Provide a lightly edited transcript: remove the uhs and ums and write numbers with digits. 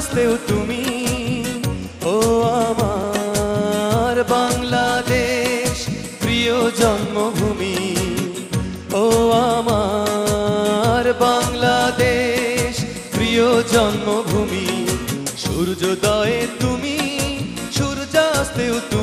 সূর্যাস্তেও তুমি। ও আমার বাংলাদেশ প্রিয় জন্মভূমি, ও আমার বাংলাদেশ প্রিয় জন্মভূমি। সূর্যোদয়ে তুমি, সূর্যাস্তেও তুমি।